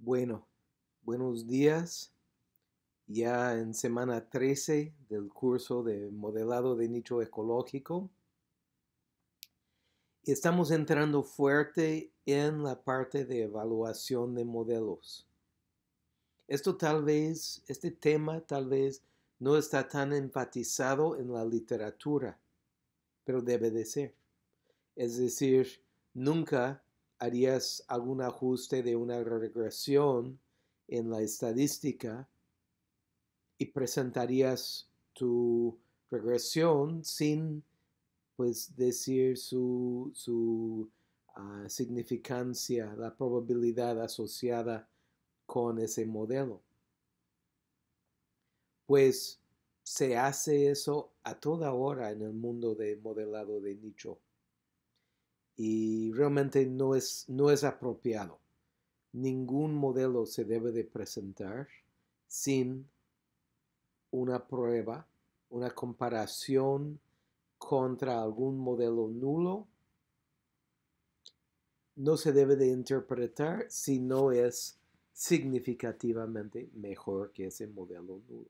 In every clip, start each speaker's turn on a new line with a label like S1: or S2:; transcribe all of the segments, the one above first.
S1: Bueno, buenos días. Ya en semana 13 del curso de modelado de nicho ecológico. Estamos entrando fuerte en la parte de evaluación de modelos. Este tema tal vez no está tan enfatizado en la literatura, pero debe de ser. Es decir, nunca harías algún ajuste de una regresión en la estadística y presentarías tu regresión sin pues decir su significancia, la probabilidad asociada con ese modelo. Pues se hace eso a toda hora en el mundo de modelado de nicho y realmente no es apropiado. Ningún modelo se debe de presentar sin una prueba, una comparación contra algún modelo nulo. No se debe de interpretar si no es significativamente mejor que ese modelo nulo.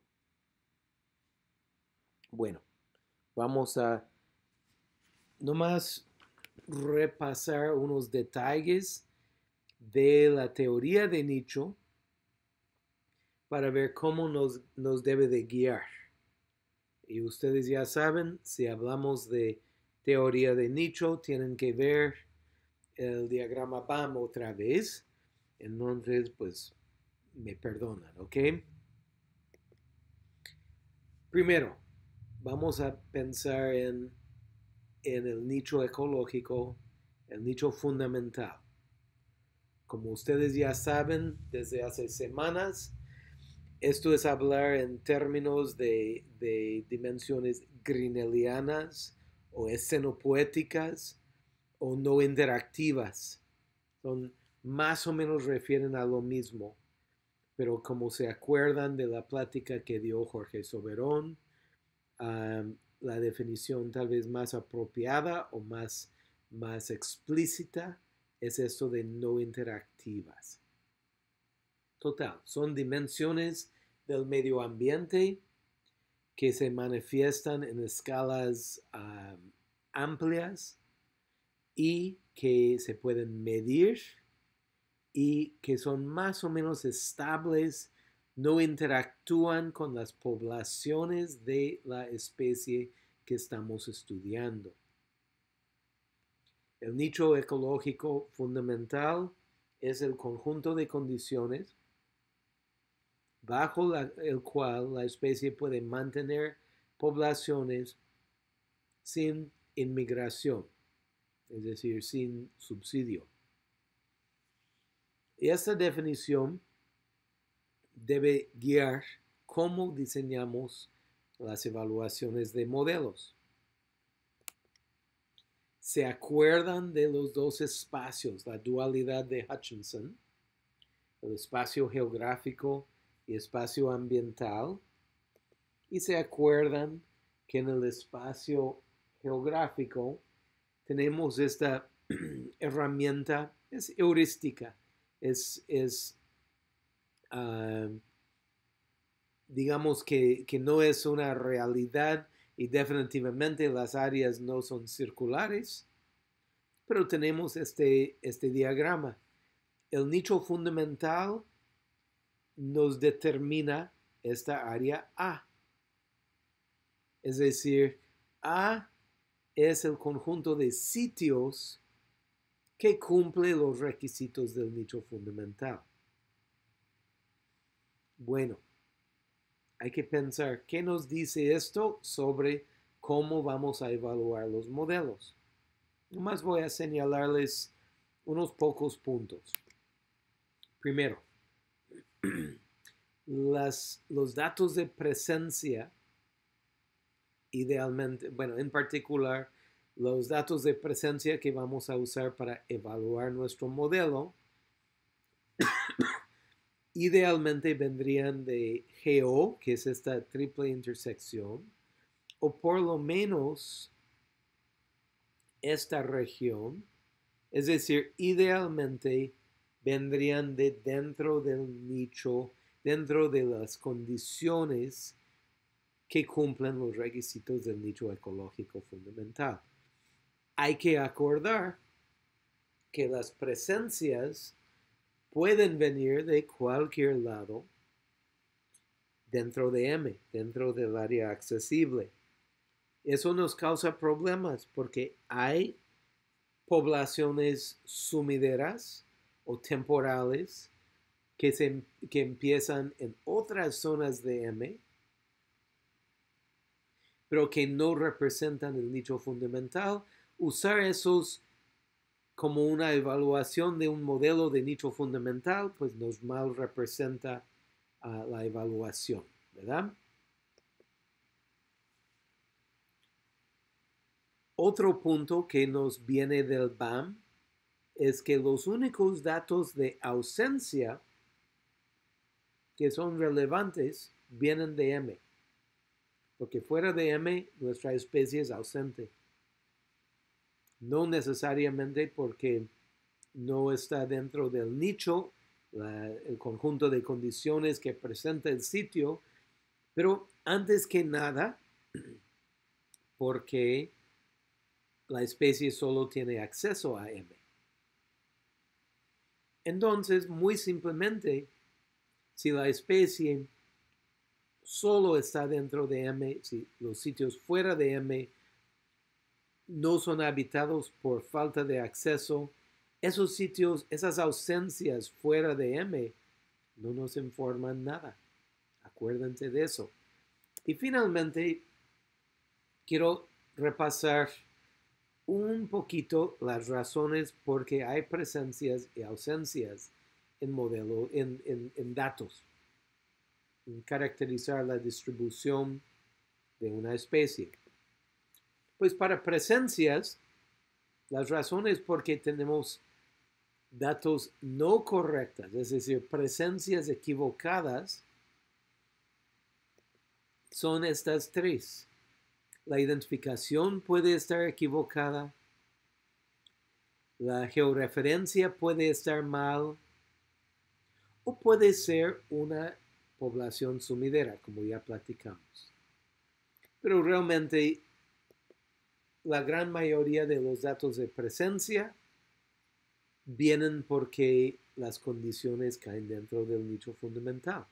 S1: Bueno, vamos a nomás repasar unos detalles de la teoría de nicho para ver cómo nos debe de guiar. Y ustedes ya saben, si hablamos de teoría de nicho, tienen que ver el diagrama BAM otra vez. Entonces, pues, me perdonan, ¿ok? Primero, vamos a pensar en el nicho ecológico, el nicho fundamental. Como ustedes ya saben, desde hace semanas, esto es hablar en términos de dimensiones greenellianas o escenopoéticas o no interactivas. Son más o menos refieren a lo mismo, pero como se acuerdan de la plática que dio Jorge Soberón, la definición tal vez más apropiada o más explícita es esto de no interactivas. Total, son dimensiones del medio ambiente que se manifiestan en escalas amplias y que se pueden medir y que son más o menos estables, no interactúan con las poblaciones de la especie que estamos estudiando. El nicho ecológico fundamental es el conjunto de condiciones bajo el cual la especie puede mantener poblaciones sin inmigración, es decir, sin subsidio. Y esta definición debe guiar cómo diseñamos las evaluaciones de modelos. ¿Se acuerdan de los dos espacios, la dualidad de Hutchinson, el espacio geográfico y espacio ambiental? Y se acuerdan que en el espacio geográfico tenemos esta herramienta, es heurística, es digamos que no es una realidad y definitivamente las áreas no son circulares, pero tenemos este diagrama. El nicho fundamental nos determina esta área A. Es decir, A es el conjunto de sitios que cumple los requisitos del nicho fundamental. Bueno, hay que pensar qué nos dice esto sobre cómo vamos a evaluar los modelos. Nomás voy a señalarles unos pocos puntos. Primero, los datos de presencia, idealmente, bueno, en particular, los datos de presencia que vamos a usar para evaluar nuestro modelo, idealmente vendrían de GO, que es esta triple intersección, o por lo menos esta región, es decir, idealmente vendrían de dentro del nicho, dentro de las condiciones que cumplen los requisitos del nicho ecológico fundamental. Hay que acordar que las presencias pueden venir de cualquier lado dentro de M, dentro del área accesible. Eso nos causa problemas porque hay poblaciones sumideras o temporales que empiezan en otras zonas de M, pero que no representan el nicho fundamental. Usar esos como una evaluación de un modelo de nicho fundamental, pues nos mal representa la evaluación, ¿verdad? Otro punto que nos viene del BAM es que los únicos datos de ausencia que son relevantes vienen de M, porque fuera de M nuestra especie es ausente. No necesariamente porque no está dentro del nicho, el conjunto de condiciones que presenta el sitio, pero antes que nada, porque la especie solo tiene acceso a M. Entonces, muy simplemente, si la especie solo está dentro de M, si los sitios fuera de M no son habitados por falta de acceso, esos sitios, esas ausencias fuera de M no nos informan nada. Acuérdense de eso. Y finalmente, quiero repasar un poquito las razones por qué hay presencias y ausencias en modelo, en datos, en caracterizar la distribución de una especie. Pues para presencias, las razones por qué tenemos datos no correctas, es decir, presencias equivocadas, son estas tres. La identificación puede estar equivocada, la georreferencia puede estar mal, o puede ser una población sumidera, como ya platicamos. Pero realmente la gran mayoría de los datos de presencia vienen porque las condiciones caen dentro del nicho fundamental.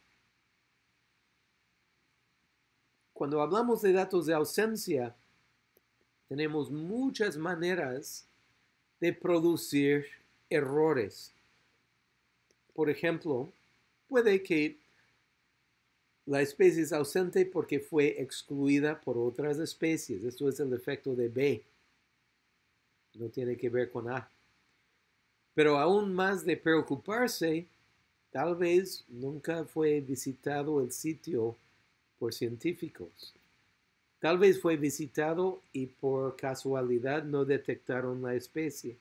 S1: Cuando hablamos de datos de ausencia, tenemos muchas maneras de producir errores. Por ejemplo, puede que la especie es ausente porque fue excluida por otras especies. Esto es el efecto de B. No tiene que ver con A. Pero aún más de preocuparse, tal vez nunca fue visitado el sitio por científicos. Tal vez fue visitado y por casualidad no detectaron la especie.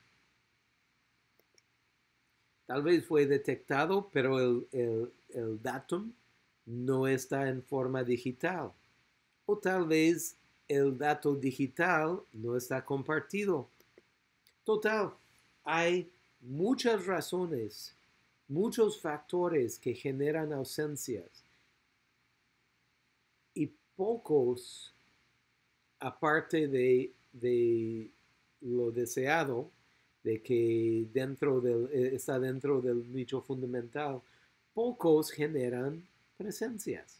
S1: Tal vez fue detectado, pero el datum no está en forma digital. O tal vez el dato digital no está compartido. Total, hay muchas razones, muchos factores que generan ausencias y pocos, aparte de lo deseado, de que está dentro del nicho fundamental, pocos generan presencias.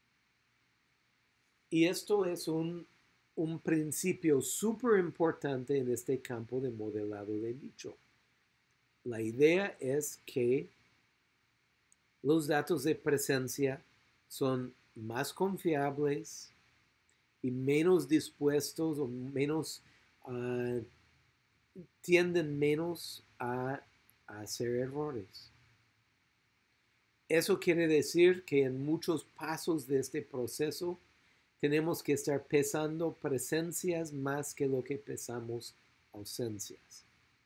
S1: Y esto es un principio súper importante en este campo de modelado de nicho. La idea es que los datos de presencia son más confiables y menos dispuestos o menos tienden menos a hacer errores. Eso quiere decir que en muchos pasos de este proceso tenemos que estar pesando presencias más que lo que pesamos ausencias.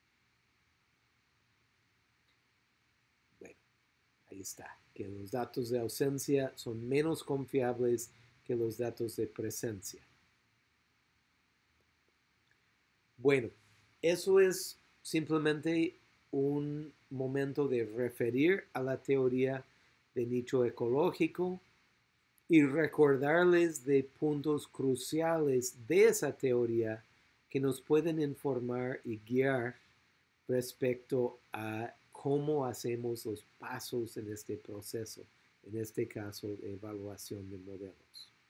S1: Bueno, ahí está, que los datos de ausencia son menos confiables que los datos de presencia. Bueno, eso es simplemente un momento de referir a la teoría de nicho ecológico y recordarles de puntos cruciales de esa teoría que nos pueden informar y guiar respecto a cómo hacemos los pasos en este proceso, en este caso de evaluación de modelos.